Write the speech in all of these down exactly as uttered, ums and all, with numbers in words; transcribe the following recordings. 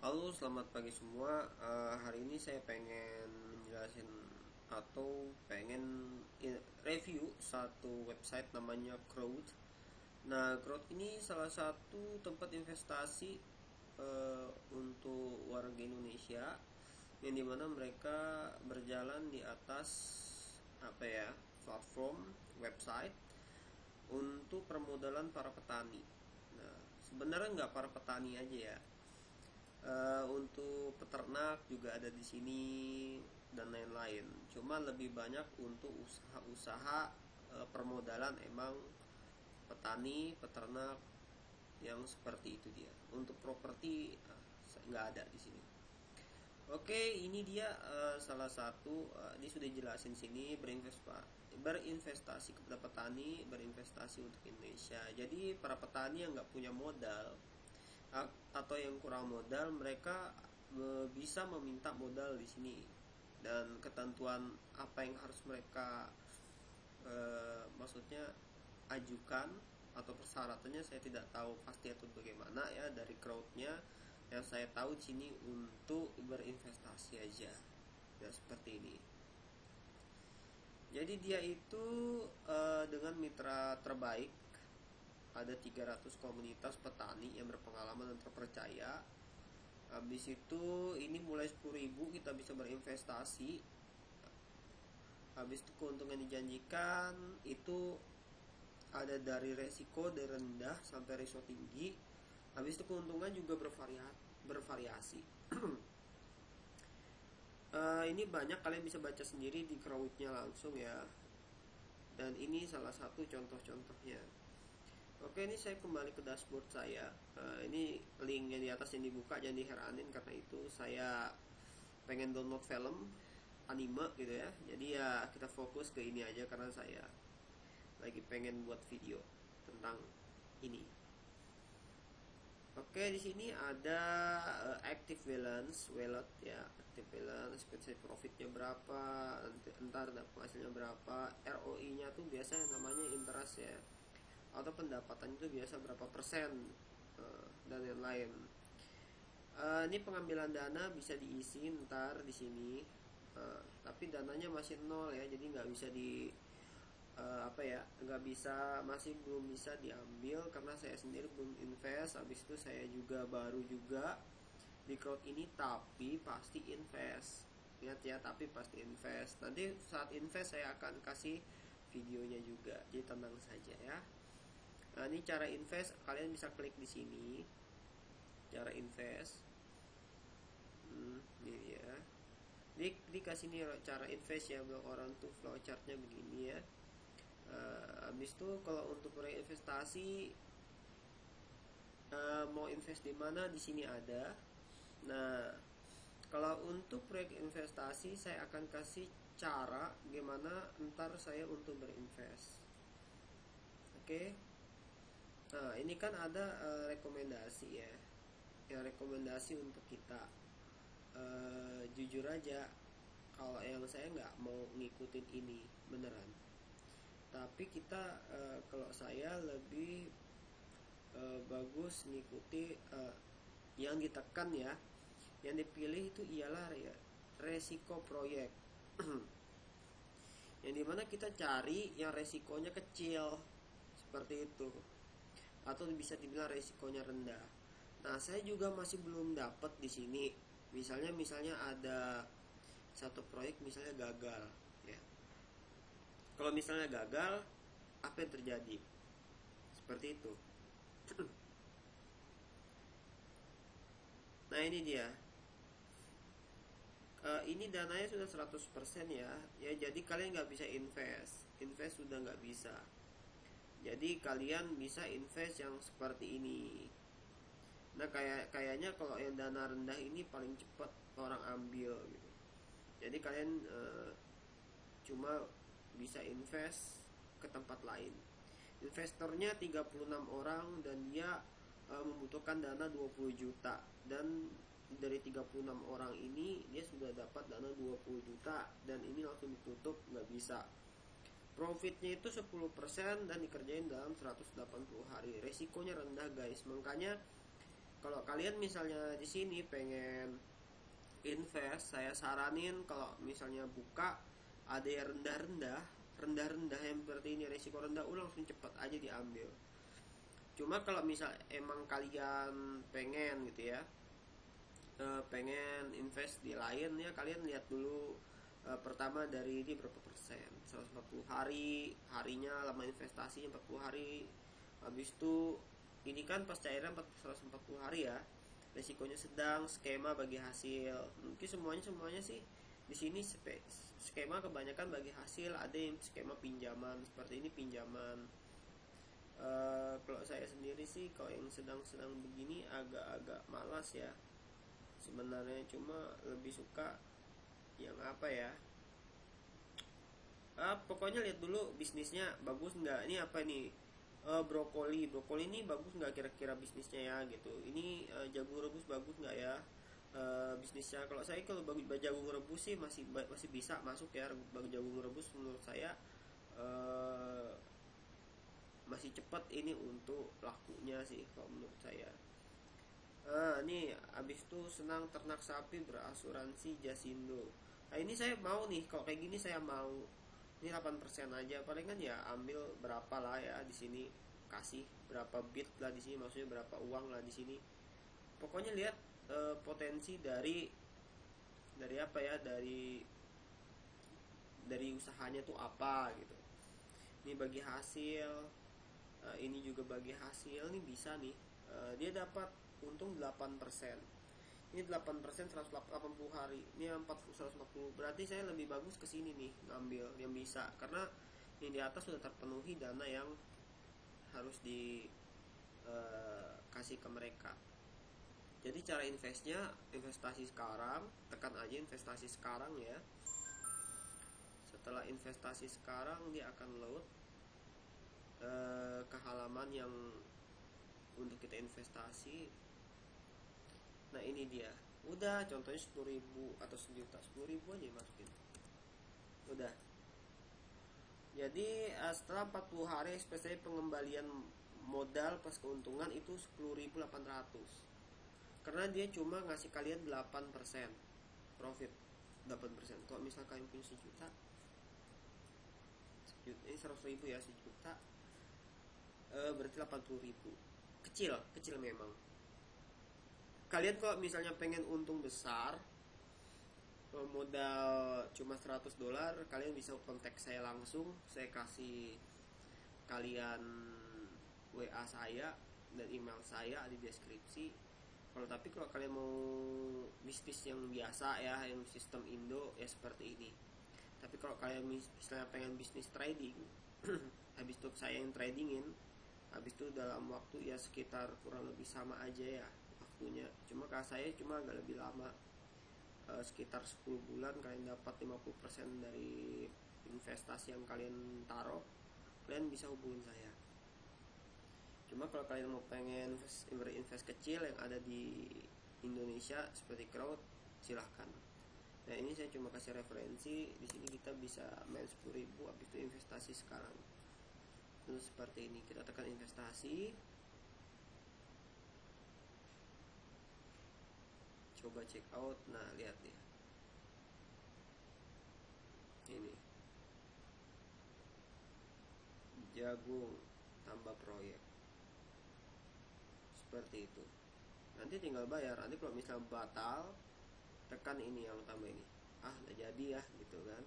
Halo, selamat pagi semua. Eh, hari ini saya pengen menjelasin atau pengen review satu website namanya Crowd. Nah, Crowd ini salah satu tempat investasi eh, untuk warga Indonesia yang dimana mereka berjalan di atas apa ya platform website untuk permodalan para petani. Nah, sebenarnya nggak para petani aja ya. Uh, untuk peternak juga ada di sini dan lain-lain. Cuma lebih banyak untuk usaha-usaha uh, permodalan emang petani, peternak yang seperti itu dia. Untuk properti uh, nggak ada di sini. Oke, ini dia uh, salah satu. Uh, ini sudah jelasin sini berinvestasi, berinvestasi kepada petani, berinvestasi untuk Indonesia. Jadi para petani yang nggak punya modal atau yang kurang modal, mereka bisa meminta modal di sini, dan ketentuan apa yang harus mereka e, maksudnya ajukan atau persyaratannya saya tidak tahu pasti atau bagaimana ya dari crowdnya. Yang saya tahu di sini untuk berinvestasi aja ya, seperti ini. Jadi dia itu e, dengan mitra terbaik. Ada tiga ratus komunitas petani yang berpengalaman dan terpercaya. Habis itu ini mulai sepuluh ribu kita bisa berinvestasi. Habis itu keuntungan dijanjikan itu ada dari resiko dari rendah sampai risiko tinggi. Habis itu keuntungan juga bervariasi. bervariasi. uh, ini banyak, kalian bisa baca sendiri di crowdnya langsung ya. Dan ini salah satu contoh-contohnya. Oke, ini saya kembali ke dashboard saya. Uh, ini link yang di atas yang dibuka jangan diheranin, karena itu saya pengen download film anime gitu ya. Jadi ya kita fokus ke ini aja karena saya lagi pengen buat video tentang ini. Oke, di sini ada uh, active balance wallet ya, active balance, expected profitnya berapa, entar hasilnya berapa, R O I-nya tuh biasanya namanya interest ya, atau pendapatan itu biasa berapa persen, uh, dan lain-lain. Uh, ini pengambilan dana bisa diisi ntar di sini, uh, tapi dananya masih nol ya, jadi nggak bisa di uh, apa ya, nggak bisa, masih belum bisa diambil karena saya sendiri belum invest. Habis itu saya juga baru juga di crowd ini, tapi pasti invest. Ingat ya, tapi pasti invest. Nanti saat invest saya akan kasih videonya juga, jadi tenang saja ya. Nah, ini cara invest, kalian bisa klik di sini. Cara invest. Hmm, ini ya. Di dikasih nih cara invest ya, orang tuh flowchartnya begini ya. Uh, habis itu kalau untuk berinvestasi, uh, mau invest di mana, di sini ada. Nah, kalau untuk proyek investasi saya akan kasih cara gimana ntar saya untuk berinvest. Oke. Okay? Nah, ini kan ada uh, rekomendasi ya, yang rekomendasi untuk kita. Uh, jujur aja, kalau yang saya nggak mau ngikutin ini beneran. Tapi kita, uh, kalau saya lebih uh, bagus ngikuti uh, yang ditekan ya, yang dipilih itu ialah ya, resiko proyek. Yang dimana kita cari yang resikonya kecil, seperti itu, atau bisa dibilang resikonya rendah. Nah, saya juga masih belum dapat di sini. Misalnya, misalnya ada satu proyek misalnya gagal, ya. Kalau misalnya gagal, apa yang terjadi? Seperti itu. Nah, ini dia. Uh, ini dananya sudah seratus persen ya. Ya, jadi kalian nggak bisa invest. Invest sudah nggak bisa. Jadi kalian bisa invest yang seperti ini. Nah, kayak kayaknya kalau yang dana rendah ini paling cepat orang ambil gitu. Jadi kalian e, cuma bisa invest ke tempat lain. Investornya tiga puluh enam orang dan dia e, membutuhkan dana dua puluh juta, dan dari tiga puluh enam orang ini dia sudah dapat dana dua puluh juta, dan ini langsung ditutup, nggak bisa. Profitnya itu sepuluh persen dan dikerjain dalam seratus delapan puluh hari. Resikonya rendah guys. Makanya kalau kalian misalnya di sini pengen invest, saya saranin kalau misalnya buka ada yang rendah-rendah, rendah-rendah yang seperti ini, resiko rendah, udah langsung cepat aja diambil. Cuma kalau misal emang kalian pengen gitu ya, pengen invest di lain ya, kalian lihat dulu pertama dari ini berapa persen, seratus empat puluh hari, harinya lama investasinya empat puluh hari. Habis itu ini kan pas cairan seratus empat puluh hari ya, resikonya sedang, skema bagi hasil. Mungkin semuanya semuanya sih di sini skema kebanyakan bagi hasil, ada yang skema pinjaman seperti ini, pinjaman. Uh, kalau saya sendiri sih kalau yang sedang-sedang begini agak-agak malas ya sebenarnya, cuma lebih suka yang apa ya, ah, pokoknya lihat dulu bisnisnya bagus nggak. Ini apa nih, uh, brokoli brokoli ini bagus nggak kira-kira bisnisnya ya gitu. Ini uh, jagung rebus bagus nggak ya uh, bisnisnya. Kalau saya kalau bagi jagung rebus sih masih masih bisa masuk ya, bagi jagung rebus menurut saya uh, masih cepat ini untuk lakunya sih kalau menurut saya. Ah, nih abis itu senang ternak sapi berasuransi Jasindo. Nah ini saya mau nih, kalau kayak gini saya mau. Ini delapan persen aja, paling kan ya ambil berapa lah ya di sini, kasih berapa bit lah di sini, maksudnya berapa uang lah di sini. Pokoknya lihat e, potensi dari dari apa ya, dari dari usahanya tuh apa gitu. Ini bagi hasil, e, ini juga bagi hasil, ini bisa nih. E, dia dapat untung delapan persen. Ini delapan persen seratus delapan puluh hari. Ini empat puluh seratus empat puluh. Berarti saya lebih bagus ke sini nih ngambil yang bisa, karena yang di atas sudah terpenuhi dana yang harus di uh, kasih ke mereka. Jadi cara investnya, investasi sekarang, tekan aja investasi sekarang ya. Setelah investasi sekarang dia akan load uh, ke halaman yang untuk kita investasi. Nah ini dia, udah contohnya sepuluh ribu atau sejuta, sepuluh ribu aja masukin, udah. Jadi setelah empat puluh hari spesial pengembalian modal plus keuntungan itu sepuluh ribu delapan ratus, karena dia cuma ngasih kalian delapan persen profit, delapan persen. Kalau misal kalian punya sejuta, sejuta ini seratus ribu ya, sejuta e, berarti delapan puluh ribu. Kecil, kecil memang. Kalian kalau misalnya pengen untung besar, modal cuma seratus dolar, kalian bisa kontak saya langsung, saya kasih kalian W A saya dan email saya di deskripsi. Kalau tapi kalau kalian mau bisnis yang biasa ya, yang sistem Indo ya seperti ini. Tapi kalau kalian misalnya pengen bisnis trading, habis itu saya yang tradingin, habis itu dalam waktu ya sekitar kurang lebih sama aja ya waktunya, cuma kalau saya cuma agak lebih lama, e, sekitar sepuluh bulan kalian dapat lima puluh persen dari investasi yang kalian taruh. Kalian bisa hubungin saya. Cuma kalau kalian mau pengen berinvest kecil yang ada di Indonesia seperti Crowd, silahkan. Nah ini saya cuma kasih referensi, di sini kita bisa main sepuluh ribu, habis itu investasi sekarang. Terus seperti ini, kita tekan investasi, coba check out. Nah lihat nih, ini jagung tambah proyek seperti itu. Nanti tinggal bayar. Nanti kalau misal batal, tekan ini yang tambah ini, ah udah jadi ya gitu kan.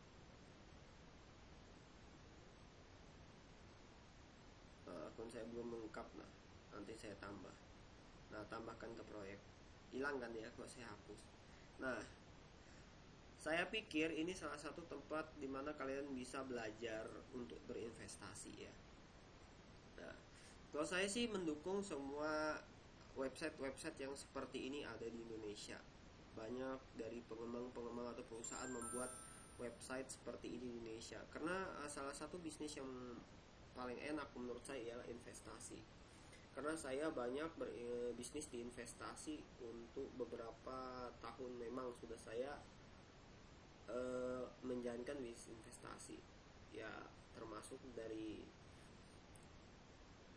Nah, akun saya belum lengkap, nah nanti saya tambah. Nah tambahkan ke proyek, hilang kan ya kalau saya hapus. Nah saya pikir ini salah satu tempat dimana kalian bisa belajar untuk berinvestasi ya. Nah kalau saya sih mendukung semua website-website yang seperti ini ada di Indonesia. Banyak dari pengembang-pengembang atau perusahaan membuat website seperti ini di Indonesia, karena salah satu bisnis yang paling enak menurut saya ialah investasi. Karena saya banyak berbisnis di investasi untuk beberapa tahun, memang sudah saya e, menjalankan bisnis investasi ya, termasuk dari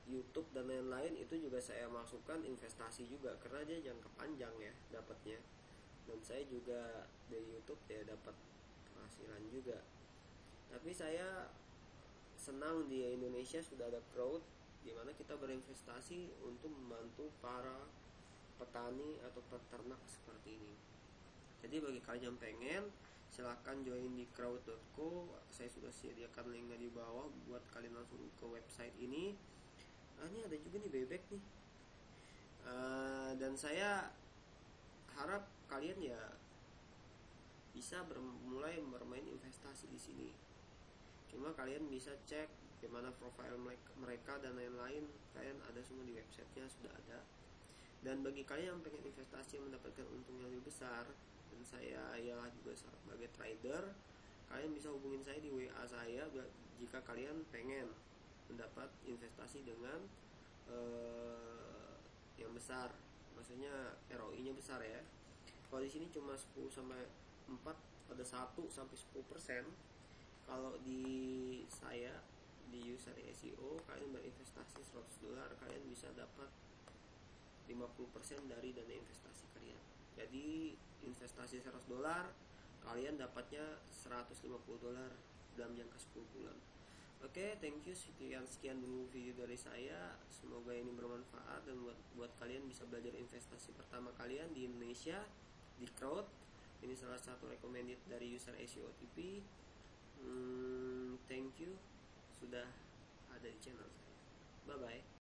YouTube dan lain-lain itu juga saya masukkan investasi juga, karena dia jangka panjang ya dapatnya. Dan saya juga dari YouTube ya dapat penghasilan juga. Tapi saya senang di Indonesia sudah ada crowd di mana kita berinvestasi untuk membantu para petani atau peternak seperti ini. Jadi bagi kalian yang pengen, silahkan join di crowd dot co. Saya sudah sediakan linknya di bawah buat kalian langsung ke website ini. Ah, ini ada juga nih bebek nih. Uh, dan saya harap kalian ya bisa mulai bermain investasi di sini. Cuma kalian bisa cek bagaimana profil mereka dan lain-lain. Kalian ada semua di websitenya, sudah ada. Dan bagi kalian yang pengen investasi yang mendapatkan untung yang lebih besar, dan saya ialah juga sebagai trader, kalian bisa hubungin saya di W A saya jika kalian pengen mendapat investasi dengan uh, yang besar, maksudnya R O I-nya besar ya. Kalau di sini cuma sepuluh sampai empat, ada satu sampai sepuluh persen. Kalau di saya di User S E O, kalian berinvestasi seratus dolar, kalian bisa dapat lima puluh persen dari dana investasi kalian. Jadi investasi seratus dolar, kalian dapatnya seratus lima puluh dolar dalam jangka sepuluh bulan. Oke, okay, thank you. Sekian sekian dulu video dari saya. Semoga ini bermanfaat dan buat buat kalian bisa belajar investasi pertama kalian di Indonesia di crowd. Ini salah satu recommended dari User S E O T V. Hmm, thank you sudah ada di channel saya. Bye bye.